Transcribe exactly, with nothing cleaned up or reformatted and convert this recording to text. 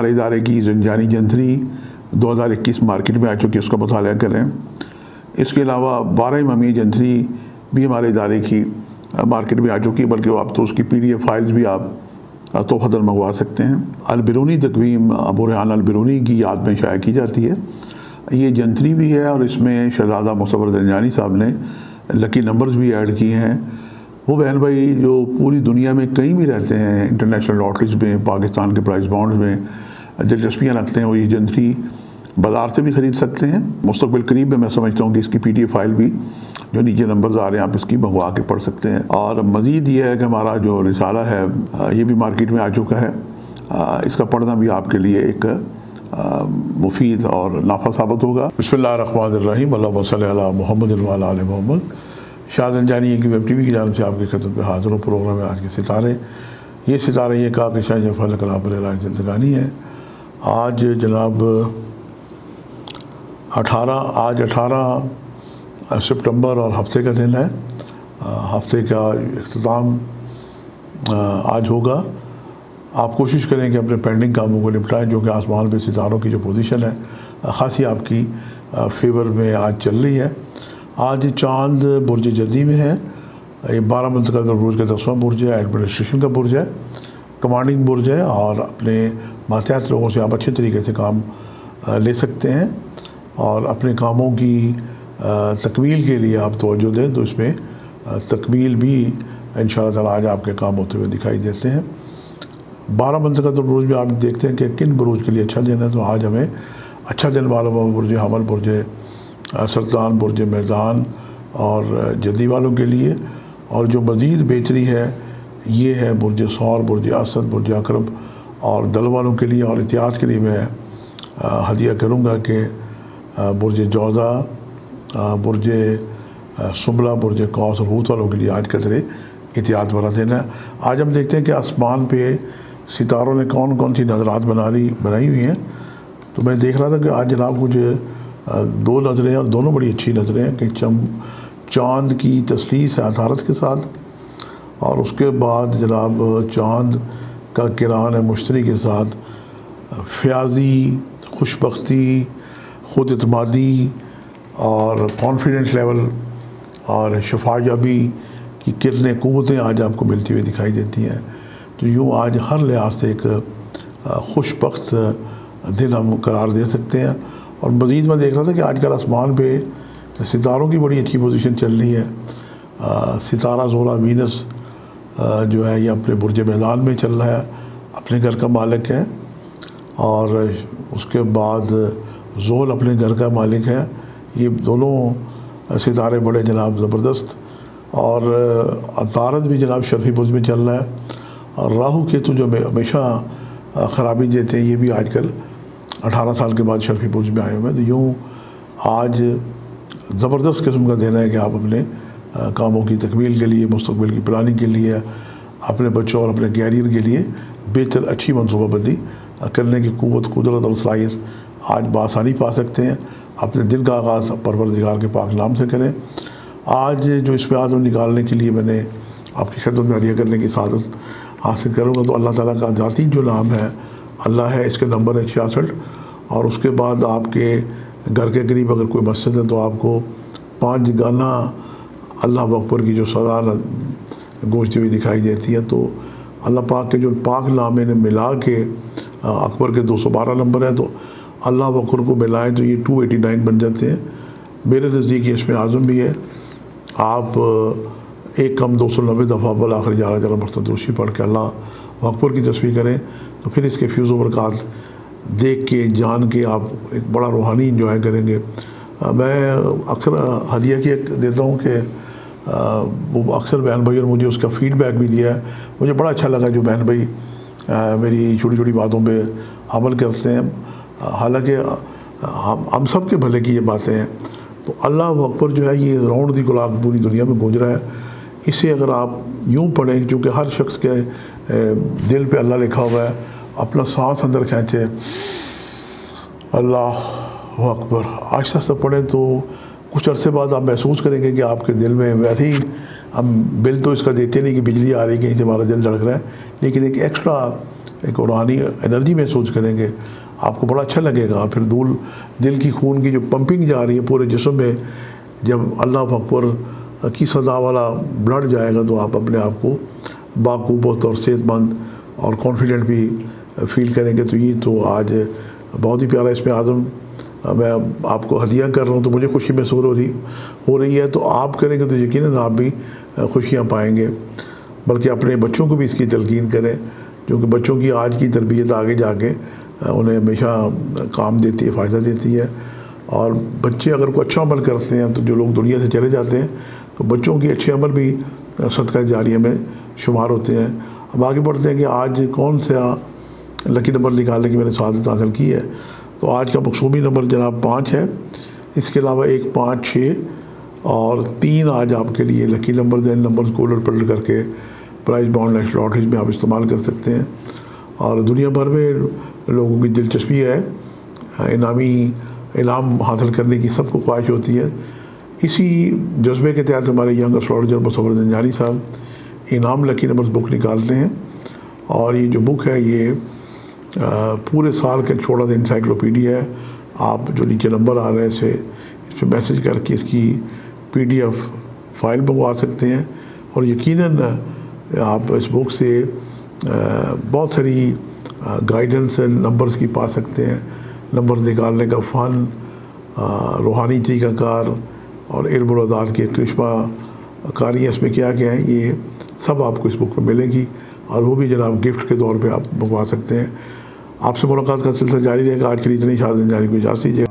ہمارے ادارے کی زنجانی جنتری دو ہزار اکیس مارکیٹ میں آ چکی ہے، اس کا مطالعہ کریں۔ اس کے علاوہ بارہ امامی جنتری بھی ہمارے ادارے کی مارکیٹ میں آ چکی ہے، بلکہ آپ تو اس کی پی ڈی ایف فائلز بھی آپ تحفۃً منگوا سکتے ہیں۔ البرونی تقویم ابو ریحان البرونی کی یاد میں شائع کی جاتی ہے۔ یہ جنتری بھی ہے اور اس میں شہزادہ مصور زنجانی صاحب نے لکی نمبرز بھی ایڈ کیے ہیں۔ وہ بہن بھائی جو پوری دنیا میں کہیں بھی رہتے ہیں، انٹرنیشنل لاٹریز میں، پاکستان کے پرائز بانڈز میں دلچسپیاں رکھتے ہیں، وہ یہ جنتری بازار سے بھی خرید سکتے ہیں۔ مستقبل قریب میں میں سمجھتا ہوں کہ اس کی پی ڈی ایف فائل بھی جو نیچے نمبرز آ رہے ہیں آپ اس کی منگوا کے پڑھ سکتے ہیں۔ اور مزید یہ ہے کہ ہمارا جو رسالہ ہے یہ بھی مارکیٹ میں آ چکا ہے، اس کا پڑھنا بھی آپ کے لیے ایک مفید اور نافع ثابت ہوگا۔ بسم اللہ الرحمن الرحیم، اللہم صلی علی محمد وعلی آل محمد۔ شاہ زنجانی کی ویب ٹی وی کی جانب سے آپ کی خدمت میں حاضر ہوں۔ پروگرام ہے آج کے ستارے۔ یہ ستارے یہ کہا کہ شاہ جعفر کلاب علیہ زندگانی ہے۔ آج جناب اٹھارہ آج اٹھارہ سپٹمبر اور ہفتے کا دن ہے۔ ہفتے کا اختتام آج ہوگا۔ آپ کوشش کریں کہ اپنے پینڈنگ کاموں کو نپٹائیں، جو کہ آسمان پہ ستاروں کی جو پوزیشن ہے خاصی آپ کی فیور میں آج چل رہی ہے۔ آج چاند برج جدی میں ہے۔ یہ بارہ منتقل برج کا دسواں برج ہے، ایڈمنسٹریشن کا برج ہے، کمانڈنگ برج ہے، اور اپنے ماتحت لوگوں سے آپ اچھے طریقے سے کام لے سکتے ہیں اور اپنے کاموں کی تکمیل کے لیے آپ توجہ دیں تو اس میں تکمیل بھی انشاءاللہ تعالیٰ آج آپ کے کام ہوتے ہوئے دکھائی دیتے ہیں۔ بارہ منتقل برج میں آپ دیکھتے ہیں کہ کن بروج کے لیے اچھا دن ہے، تو آج ہمیں اچھا دن معلوم ہوا برج حمل، برج سرطان، برج میزان اور جدی والوں کے لیے۔ اور جو مزید بہتری ہے یہ ہے برج ثور، برج اسد، برج عقرب اور دل والوں کے لیے۔ اور احتیاط کے لیے میں ہدیہ کروں گا کہ برج جوزہ، برج سنبلہ، برج قوس اور حوت والوں کے لیے آج قدرے احتیاط بڑھا دینا ہے۔ آج ہم دیکھتے ہیں کہ آسمان پہ ستاروں نے کون کون سی نظرات بنائی بنائی ہوئی ہیں۔ تو میں دیکھ رہا تھا کہ آج جناب مجھے دو نظریں اور دونوں بڑی اچھی نظریں ہیں کہ چم چاند کی تثلیث ہے عطارد کے ساتھ، اور اس کے بعد جناب چاند کا کران ہے مشتری کے ساتھ۔ فیاضی، خوشبختی، خود اعتمادی اور کانفیڈنس لیول اور شفا یابی کی کرنیں، قوتیں آج آپ کو ملتی ہوئی دکھائی دیتی ہیں۔ تو یوں آج ہر لحاظ سے ایک خوش بخت دن ہم قرار دے سکتے ہیں۔ اور مزید میں دیکھ رہا تھا کہ آج کل آسمان پہ ستاروں کی بڑی اچھی پوزیشن چل رہی ہے۔ ستارہ زورا وینس جو ہے یہ اپنے برج میزان میں چل رہا ہے، اپنے گھر کا مالک ہے، اور اس کے بعد زحل اپنے گھر کا مالک ہے۔ یہ دونوں ستارے بڑے جناب زبردست، اور عطارد بھی جناب شرفی برج میں چل رہا ہے، اور راہو کیتو جو ہمیشہ خرابی دیتے ہیں یہ بھی آج کل اٹھارہ سال کے بعد شرفی برج میں آئے ہوئے ہیں۔ تو یوں آج زبردست قسم کا دینا ہے کہ آپ اپنے کاموں کی تکمیل کے لیے، مستقبل کی پلاننگ کے لیے، اپنے بچوں اور اپنے کیریئر کے لیے بہتر اچھی منصوبہ بندی کرنے کی قوت، قدرت اور صلاحیت آج بآسانی پا سکتے ہیں۔ اپنے دن کا آغاز پروردگار کے پاک نام سے کریں۔ آج جو اس میں آدم نکالنے کے لیے میں نے آپ کی خدمت میں ہدیہ کرنے کی سعادت حاصل کروں گا، تو اللہ تعالیٰ کا ذاتی جو نام ہے اللہ ہے، اس کے نمبر ہے چھیاسٹھ، اور اس کے بعد آپ کے گھر کے قریب اگر کوئی مسجد ہے تو آپ کو پانچ گانا اللہ اکبر کی جو صدا گونجتی ہوئی دکھائی دیتی ہے۔ تو اللہ پاک کے جو پاک نامے نے ملا کے اکبر کے دو سو بارہ نمبر ہے، تو اللہ اکبر کو ملائیں تو یہ دو سو ننانوے بن جاتے ہیں۔ میرے نزدیک یہ اس میں اعظم بھی ہے۔ آپ ایک کم دو سو نوے دفعہ بالآخر جارہ جارہ مرتبہ درشی پڑھ کے اللہ اکبر کی تسبیح کریں، تو پھر اس کے فیوز و برکات دیکھ کے جان کے آپ ایک بڑا روحانی انجوائے کریں گے۔ میں اکثر ہدیہ کی ایک دیتا ہوں کہ وہ اکثر بہن بھائی اور مجھے اس کا فیڈ بیک بھی دیا ہے، مجھے بڑا اچھا لگا جو بہن بھائی میری چھوٹی چھوٹی باتوں پہ عمل کرتے ہیں، حالانکہ ہم سب کے بھلے کی یہ باتیں ہیں۔ تو اللہ اکبر جو ہے یہ راؤنڈ دی کلاک پوری دنیا میں گونج رہا ہے۔ اسے اگر آپ یوں پڑھیں، کیونکہ ہر شخص کے دل پہ اللہ لکھا ہوا ہے، اپنا سانس اندر کھینچے، اللہ اکبر آہستہ آہستہ پڑھیں، تو کچھ عرصے بعد آپ محسوس کریں گے کہ آپ کے دل میں ویسے ہی، ہم بل تو اس کا دیتے نہیں کہ بجلی آ رہی کہیں سے ہمارا دل دھڑک رہا ہے، لیکن ایک ایکسٹرا ایک روحانی انرجی محسوس کریں گے، آپ کو بڑا اچھا لگے گا۔ پھر دل دل کی خون کی جو پمپنگ جا رہی ہے پورے جسم میں، جب اللہ اکبر کی صدا والا بلڈ جائے گا تو آپ اپنے آپ کو باقوت اور صحت مند اور کانفیڈنٹ بھی فیل کریں گے۔ تو یہ تو آج بہت ہی پیارا اس میں اعظم میں آپ کو ہدیہ کر رہا ہوں، تو مجھے خوشی محسوس ہو رہی ہو رہی ہے۔ تو آپ کریں گے تو یقیناً آپ بھی خوشیاں پائیں گے، بلکہ اپنے بچوں کو بھی اس کی تلقین کریں، کیونکہ بچوں کی آج کی تربیت آگے جا کے انہیں ہمیشہ کام دیتی ہے، فائدہ دیتی ہے۔ اور بچے اگر کوئی اچھا عمل کرتے ہیں تو جو لوگ دنیا سے چلے جاتے ہیں تو بچوں کے اچھے عمل بھی صدقہ جاریہ میں شمار ہوتے ہیں۔ اب آگے بڑھتے ہیں کہ آج کون سا لکی نمبر نکالنے کی میں نے سعادت حاصل کی ہے۔ تو آج کا مقصومی نمبر جناب پانچ ہے، اس کے علاوہ ایک پانچ چھ اور تین آج آپ کے لیے لکی نمبر ہیں۔ نمبرز کو الٹ پلٹ کر کے پرائز باؤنڈ نیشنل لاٹریز میں آپ استعمال کر سکتے ہیں، اور دنیا بھر میں لوگوں کی دلچسپی ہے، انعامی انعام حاصل کرنے کی سب کو خواہش ہوتی ہے۔ اسی جذبے کے تحت ہمارے ینگ اسٹرالوجر مصور زنجانی صاحب انعام لکی نمبرز بک نکالتے ہیں، اور یہ جو بک ہے یہ پورے سال کا ایک چھوٹا سا انسائکلوپیڈیا ہے۔ آپ جو نیچے نمبر آ رہے ہیں اسے اس پہ میسج کر کے اس کی پی ڈی ایف فائل منگوا سکتے ہیں، اور یقیناً آپ اس بک سے بہت ساری گائیڈنس نمبرز کی پا سکتے ہیں، نمبر نکالنے کا فن، روحانی طریقہ کار اور علم الاداد کے کرشمہ کاریاں اس میں کیا کیا ہیں، یہ سب آپ کو اس بک میں ملے گی، اور وہ بھی جناب گفٹ کے طور پہ آپ منگوا سکتے ہیں۔ آپ سے ملاقات کا سلسلہ جاری رہے گا۔ آج کے لیے اتنی، شاذ زنجانی کو اجازت دیجیے گا۔